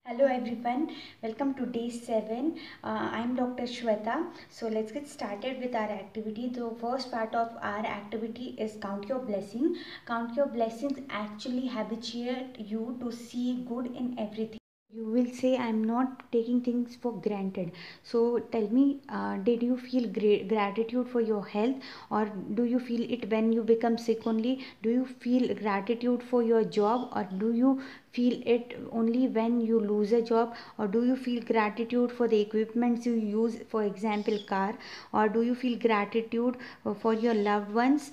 Hello everyone, welcome to day 7. I'm Dr. Shweta. So let's get started with our activity. The first part of our activity is count your blessing. Count your blessings actually habituate you to see good in everything. You will say, I'm not taking things for granted. So tell me, did you feel gratitude for your health, or do you feel it when you become sick only? Do you feel gratitude for your job, or do you feel it only when you lose a job? Or do you feel gratitude for the equipments you use, for example car? Or do you feel gratitude for your loved ones,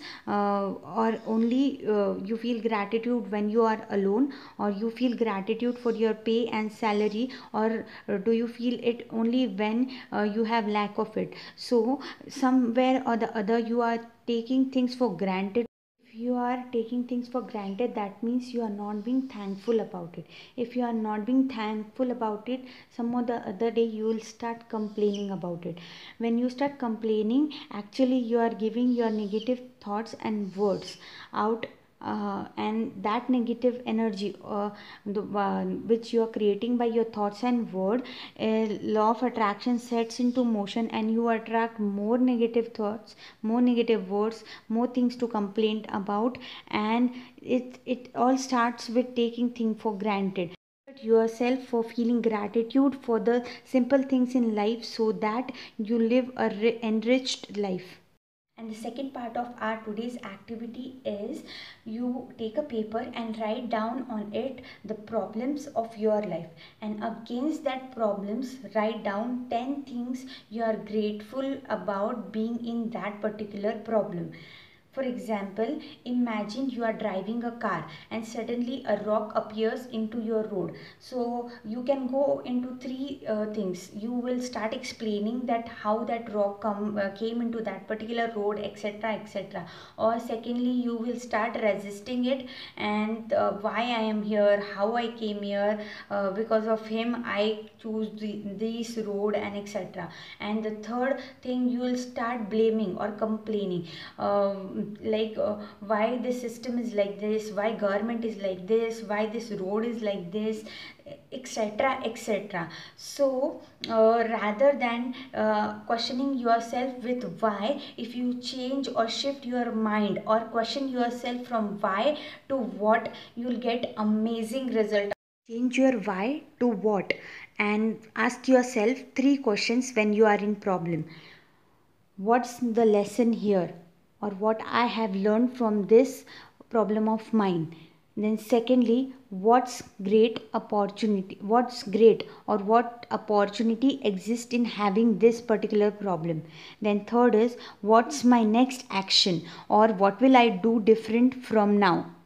or only you feel gratitude when you are alone? Or you feel gratitude for your pay and salary, or do you feel it only when you have lack of it? So somewhere or the other you are taking things for granted. If you are taking things for granted, that means you are not being thankful about it. If you are not being thankful about it, some of the other day you will start complaining about it. When you start complaining, actually you are giving your negative thoughts and words out, and that negative energy, which you are creating by your thoughts and word, law of attraction sets into motion, and you attract more negative thoughts, more negative words, more things to complain about. And it all starts with taking things for granted. Yourself for feeling gratitude for the simple things in life, so that you live a enriched life. And the second part of our today's activity is, you take a paper and write down on it the problems of your life, and against that problems write down 10 things you are grateful about being in that particular problem. For example, imagine you are driving a car and suddenly a rock appears into your road. So you can go into three things. You will start explaining that how that rock came into that particular road, etc., etc. Or secondly, you will start resisting it, and why I am here, how I came here, because of him I choose this road, and etc. And the third thing, you will start blaming or complaining, why this system is like this, why government is like this, why this road is like this, etc., etc. So rather than questioning yourself with why, if you change or shift your mind or question yourself from why to what, you will get amazing result. Change your why to what, and ask yourself three questions when you are in problem. What's the lesson here, or what I have learned from this problem of mine? Then secondly, what's great, or what opportunity exists in having this particular problem? Then third is, what's my next action, or what will I do different from now?